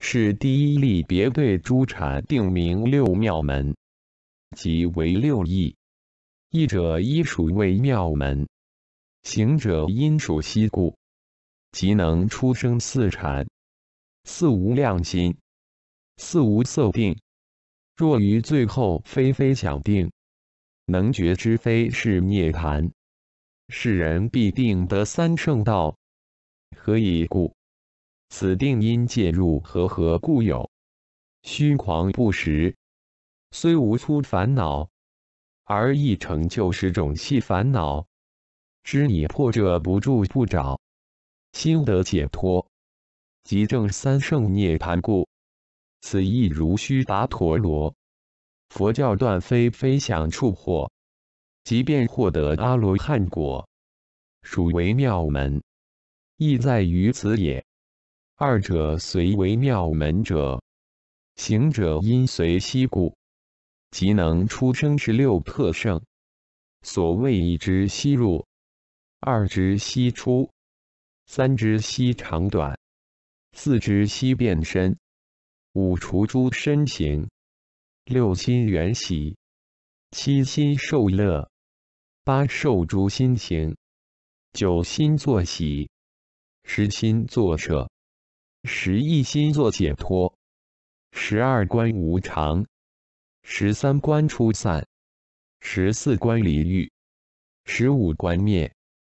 是第一例别对诸禅定名六妙门，即为六义。义者依属为妙门，行者因属息故，即能出生四禅。四无量心，四无色定。若于最后非想定，能觉知非是涅槃，世人必定得三圣道。何以故？此定因介入何故有？虚狂不实，虽无粗烦恼，而亦成就十种细烦恼。知你破者不住不着，心得解脱，即正三圣涅槃故。此亦如须达陀罗。佛教断非想处惑，即便获得阿罗汉果，属为妙门，亦在于此也。二者随为妙门者，行者因随息故，即能出生16特圣。所谓一之息入，二之息出，三之息长短，四之息变身，五除诸身形，六心缘喜，七心受乐，八受诸心行，九心作喜，十心作舍，11心作解脱，12观无常，13观出散，14观离欲，15观灭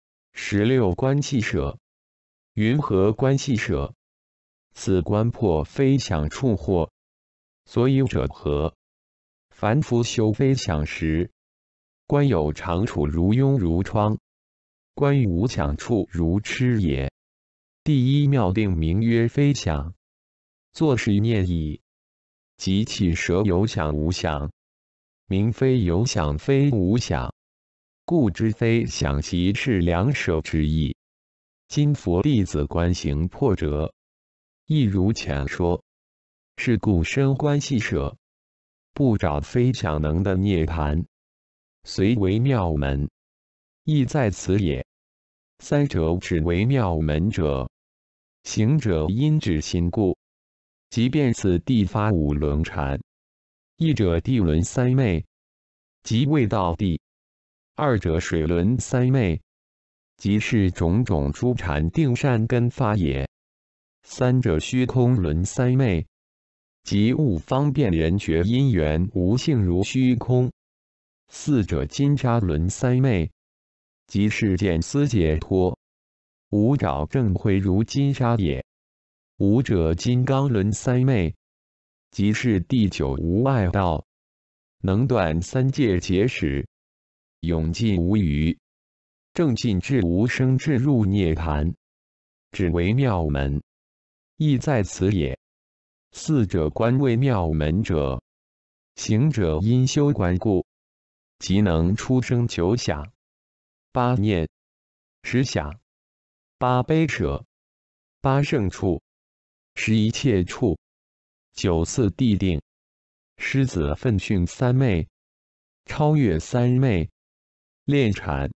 ，16观弃舍。云何观弃舍？此观破非想处惑。所以者何？凡夫修非想时，观有常处如拥如窗，观无想处如痴也。第一妙定名曰非想，作是念已，即起舍有想无想，名非有想非无想，故知非想即是两舍之意。今佛弟子观行破者，亦如前说。是故深观系舍，不找非想能的涅槃，虽为妙门，亦在此也。三者只为妙门者，行者因止心故，即便此地发五轮禅。一者地轮三昧，即未到地；二者水轮三昧，即是种种诸禅定善根发也；三者虚空轮三昧，即悟方便人觉因缘无性如虚空；四者金吒轮三昧，即是见思解脱，无找正慧如金吒也；五者金刚轮三昧，即是第九无碍道，能断三界结使，永尽无余，正尽至无生至入涅槃，只为妙门，亦在此也。四者观为妙门者，行者因修观故，即能出生九想、八念、10想、8悲舍、8胜处、10一切处、9次地定、狮子奋训三昧，超越三昧，炼禅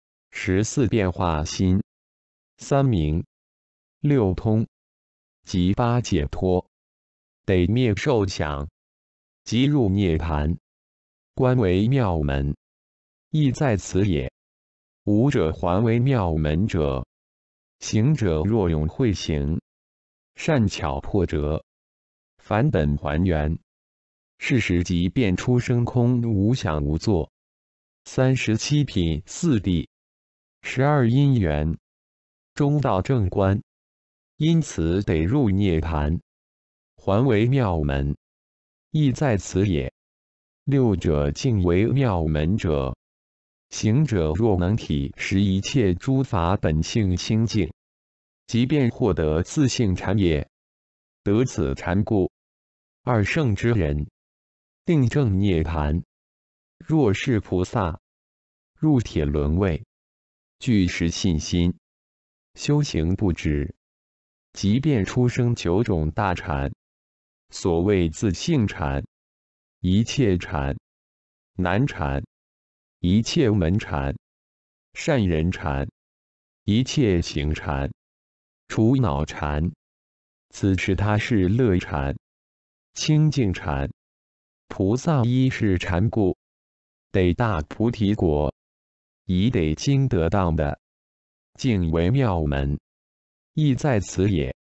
，14变化心，3明，6通，即8解脱。得灭受想，即入涅槃，观为妙门，亦在此也。五者还为妙门者，行者若永会行，善巧破折，返本还原，是时即便出生空无想无作。37品四谛，12因缘，中道正观，因此得入涅槃。还为妙门，亦在此也。六者尽为妙门者，行者若能体识一切诸法本性清净，即便获得自性禅也。得此禅故，二圣之人，定正涅槃。若是菩萨，入铁轮位，具实信心，修行不止，即便出生9种大禅。所谓自性禅、一切禅、难禅、一切门禅、善人禅、一切行禅、除恼禅、 此时他是乐禅、清净禅。菩萨一是禅故，得大菩提果，已得经得当的，净为妙门，亦在此也。